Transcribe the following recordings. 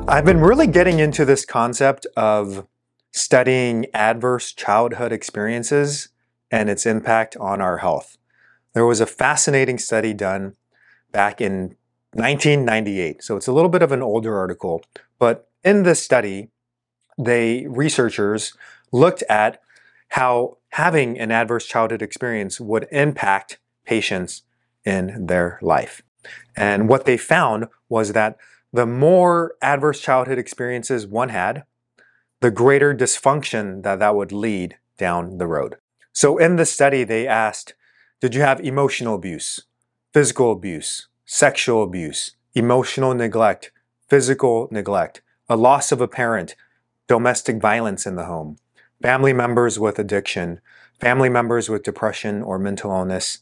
I've been really getting into this concept of studying adverse childhood experiences and its impact on our health. There was a fascinating study done back in 1998, so it's a little bit of an older article, but in this study, researchers looked at how having an adverse childhood experience would impact patients in their life. And what they found was that the more adverse childhood experiences one had, the greater dysfunction that would lead down the road. So in the study, they asked, did you have emotional abuse, physical abuse, sexual abuse, emotional neglect, physical neglect, a loss of a parent, domestic violence in the home, family members with addiction, family members with depression or mental illness,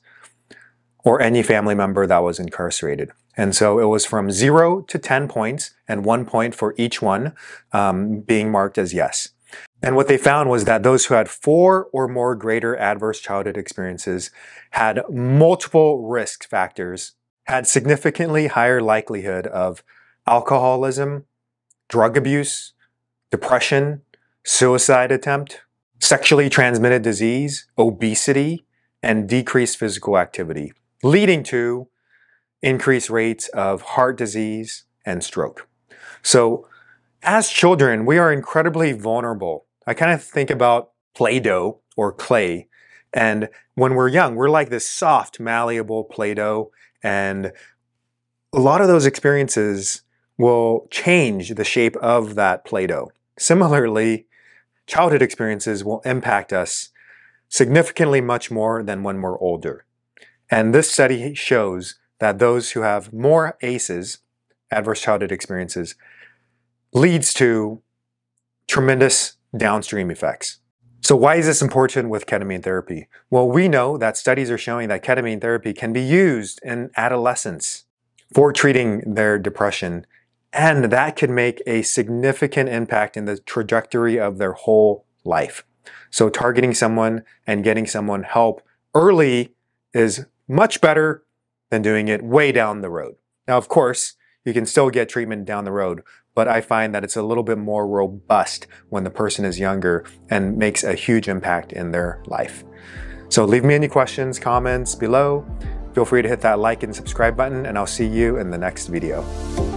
or any family member that was incarcerated. And so it was from 0 to 10 points and 1 point for each one being marked as yes. And what they found was that those who had 4 or more greater adverse childhood experiences had multiple risk factors, had significantly higher likelihood of alcoholism, drug abuse, depression, suicide attempt, sexually transmitted disease, obesity, and decreased physical activity, leading to increased rates of heart disease and stroke. So as children, we are incredibly vulnerable. I kind of think about Play-Doh or clay. And when we're young, we're like this soft, malleable Play-Doh. And a lot of those experiences will change the shape of that Play-Doh. Similarly, childhood experiences will impact us significantly much more than when we're older. And this study shows that those who have more ACEs, adverse childhood experiences, leads to tremendous downstream effects. So why is this important with ketamine therapy? Well, we know that studies are showing that ketamine therapy can be used in adolescents for treating their depression, and that could make a significant impact in the trajectory of their whole life. So targeting someone and getting someone help early is much better than doing it way down the road. Now, of course, you can still get treatment down the road, but I find that it's a little bit more robust when the person is younger and makes a huge impact in their life. So leave me any questions, comments below. Feel free to hit that like and subscribe button, and I'll see you in the next video.